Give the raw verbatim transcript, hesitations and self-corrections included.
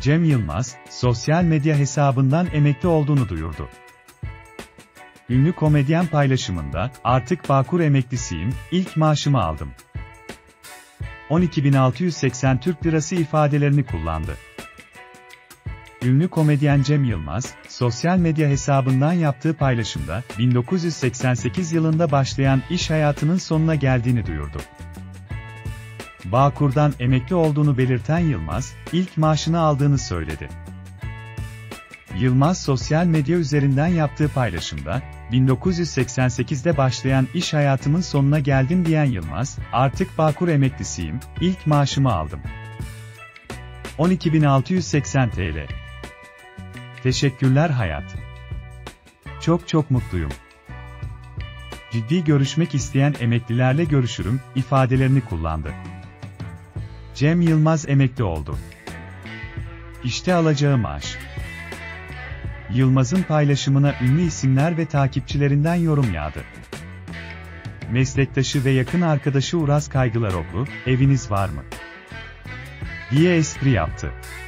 Cem Yılmaz, sosyal medya hesabından emekli olduğunu duyurdu. Ünlü komedyen paylaşımında, "Artık Bağkur emeklisiyim, ilk maaşımı aldım. on iki bin altı yüz seksen Türk Lirası ifadelerini kullandı. Ünlü komedyen Cem Yılmaz, sosyal medya hesabından yaptığı paylaşımda, bin dokuz yüz seksen sekiz yılında başlayan iş hayatının sonuna geldiğini duyurdu. Bağkur'dan emekli olduğunu belirten Yılmaz, ilk maaşını aldığını söyledi. Yılmaz sosyal medya üzerinden yaptığı paylaşımda, bin dokuz yüz seksen sekizde başlayan iş hayatımın sonuna geldim diyen Yılmaz, "Artık Bağkur emeklisiyim, ilk maaşımı aldım. on iki bin altı yüz seksen TL. Teşekkürler hayat. Çok çok mutluyum. Ciddi görüşmek isteyen emeklilerle görüşürüm" ifadelerini kullandı. Cem Yılmaz emekli oldu. İşte alacağı maaş. Yılmaz'ın paylaşımına ünlü isimler ve takipçilerinden yorum yağdı. Meslektaşı ve yakın arkadaşı Uraz Kaygılaroglu, "Eviniz var mı?" diye espri yaptı.